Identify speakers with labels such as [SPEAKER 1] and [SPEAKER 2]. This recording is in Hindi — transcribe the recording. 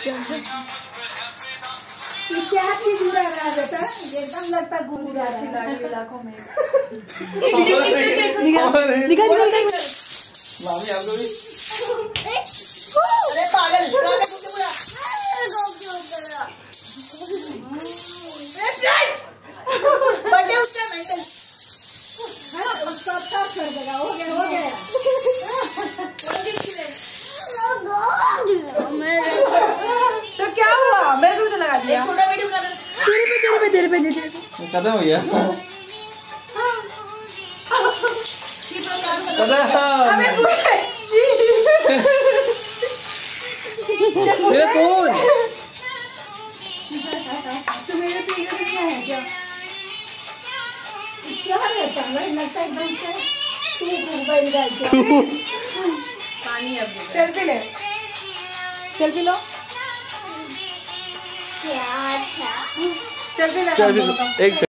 [SPEAKER 1] क्या चीज उड़ा रहा बेटा, एकदम लगता घूम रहा है इलाकों में। निकाल
[SPEAKER 2] मामी आपको भी।
[SPEAKER 1] अरे पागल बर्थडे उसका मेंटल उसका कर देगा। हो गया तो क्या हुआ, मेरे को भी तो लगा दिया। छोटा वीडियो बना तेरे पे
[SPEAKER 2] खत्म हो गया। मेरा फोन
[SPEAKER 1] तो मेरे पे ये है क्या रहता है, लगता है एकदम से पानी। अब सेल्फी ले, सेल्फी लो। क्या था सेल्फी ले।